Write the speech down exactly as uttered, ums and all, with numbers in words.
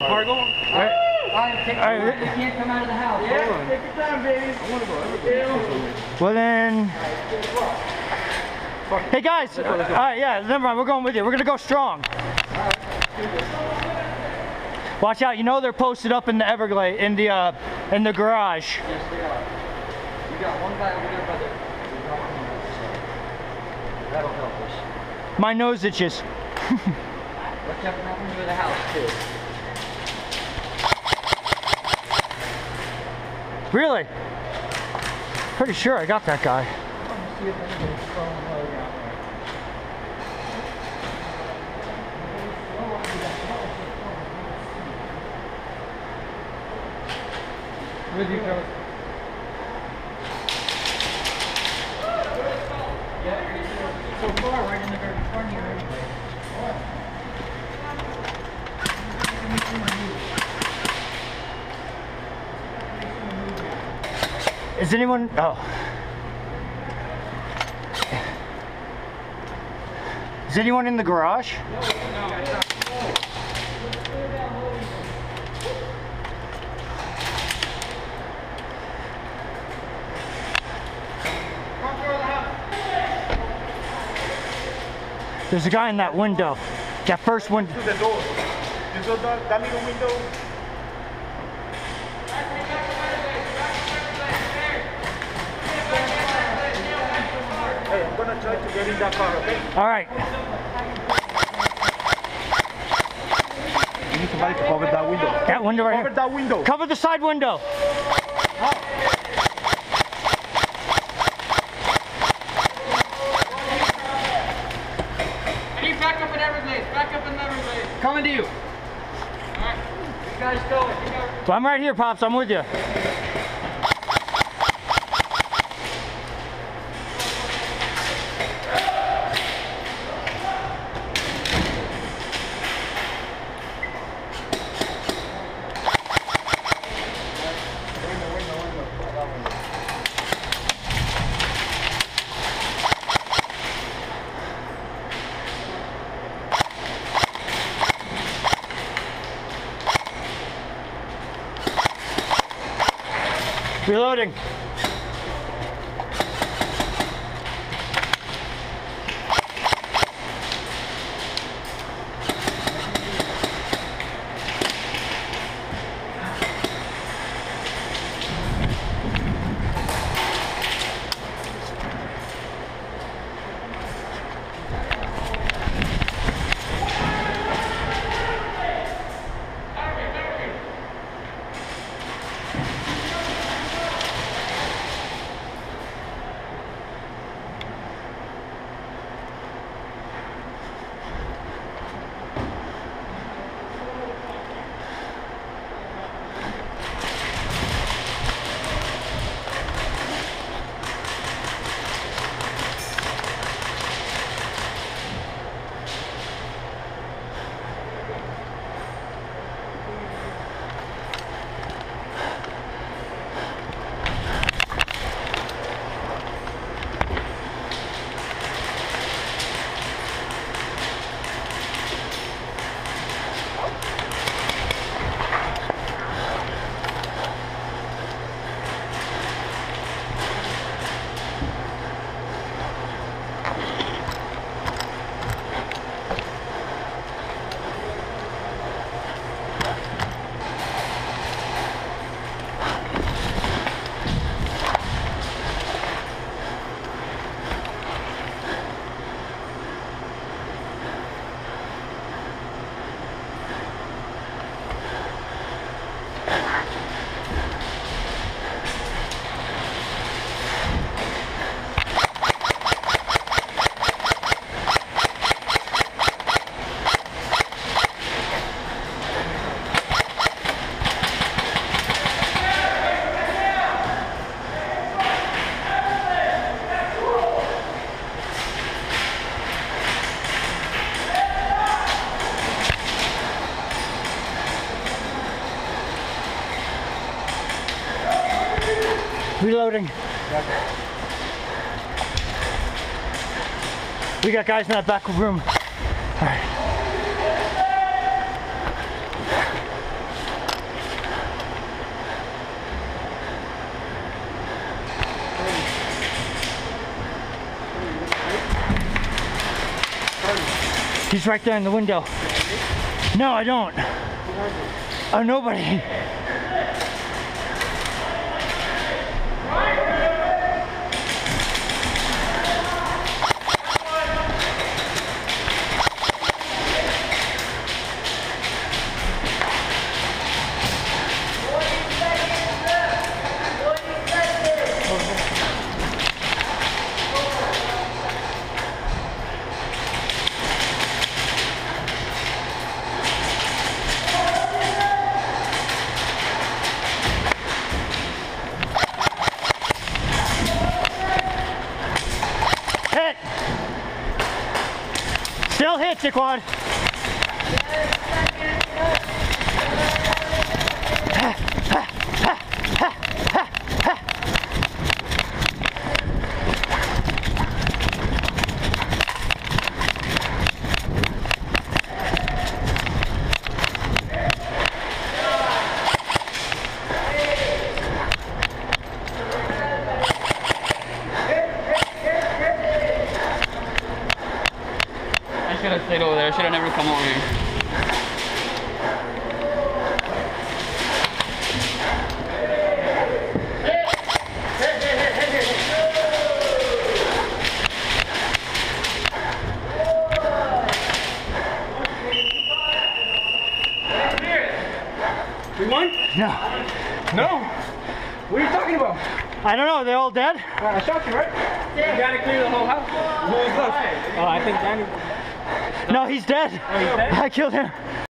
Cargo? All right. All right, take All right. They can't come out of the house. Yeah, take your time, baby. I want to go. Well then. Hey guys. All right, yeah, never mind. We're going with you. We're gonna go strong. Watch out. You know they're posted up in the Everglade, in the uh, in the garage. Yes, they are. You got one guy over there by the. That'll help us. My nose itches. What's happening with the house too? Really? Pretty sure I got that guy. Let me see if anybody's throwing a load out there. With you, Joe. Yeah, so far, right in the very front here anyway. Is anyone? Oh. Is anyone in the garage? There's a guy in that window. That first window. To the door. You saw that, that little window? Hey, I'm gonna try to get in that car, okay? All right. You need somebody to cover that window. That window right Cover here. that window. Cover the side window. Back up in Everglades, back up in Everglades. Coming to you. Alright, you guys go. You guys... So I'm right here, Pops. I'm with you. Reloading. Reloading. We got guys in that back room. All right. He's right there in the window. No, I don't. Oh, nobody. Hit! Still hit, Jaquan. I should have stayed over there. I should have never come over here. We won? No. No. What are you talking about? I don't know, they're all dead? Uh, I shot you, right? Yeah. You gotta clear the whole house. Who was left? Oh, I think Danny. No, he's dead. Oh, he's dead? I killed him.